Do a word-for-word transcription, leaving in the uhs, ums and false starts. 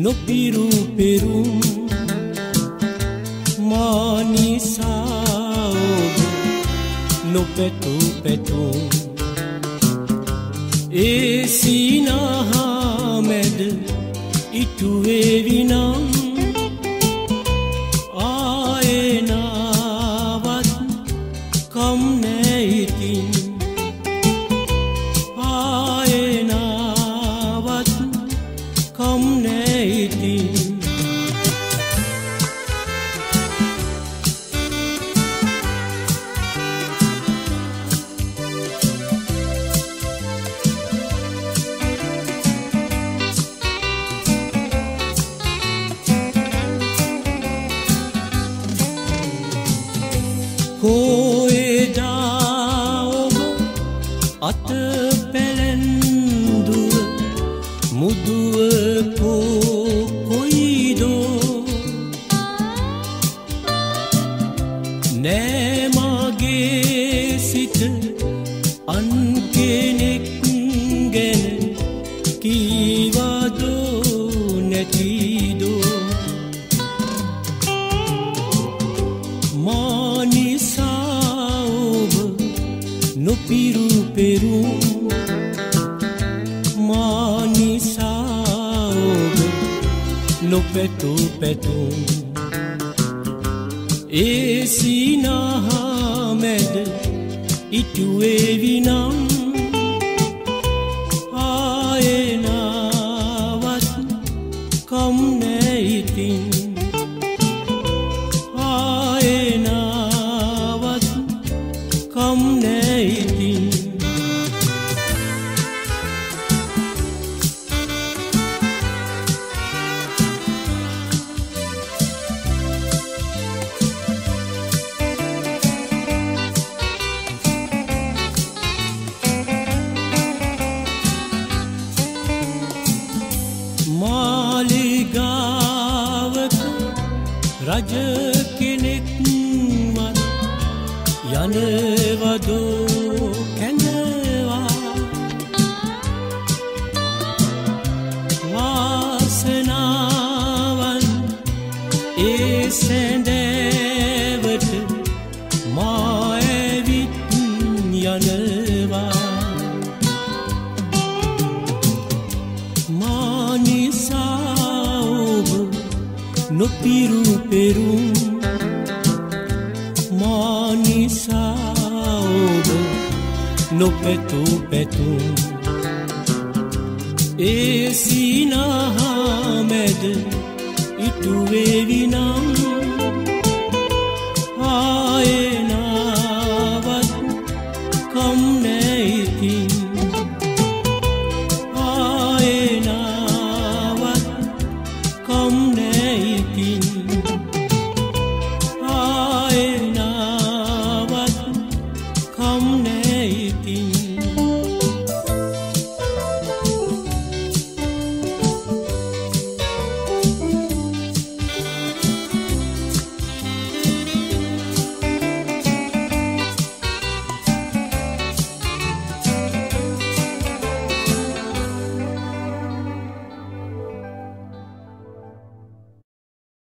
නොපිරු පෙරුම් මානිසා ඔබ නොපැතු පැතුම් ඒ සීනහා මැද ඉටුවේවි නම් ආයෙනාවත් කම් නෑ ඉතින් ආයෙනාවත් කම් නෑ ඉතින් කොහෙදා ඔබ අත පැලැන්දුව මුදුව කොයිදෝ නෑ මගේ සිත අන් කෙනෙක් ගැන කීවදෝ නැතිදෝ මානිසා ඔබ නොපිරු පෙරුම් මානිසා ඔබ නොපැතු පැතුම් ඒ සීනහා මැද ඉටුවේවි නම් ආයෙනාවත් කම් නෑ ඉතින් ආයෙනාවත් කම් නෑ ඉතින් මාලිගාවක රජ කෙනෙක්වත් යනවදෝ කැඳවා වාසනාවන් ඒ සැඳෑවට මා ඇවිත් යනවා මානිසා ඔබ නොපිරු පෙරුම් මානිසා ඔබ නොපැතු පැතුම් ඒ සීනහා මැද ඉටුවේවි නම්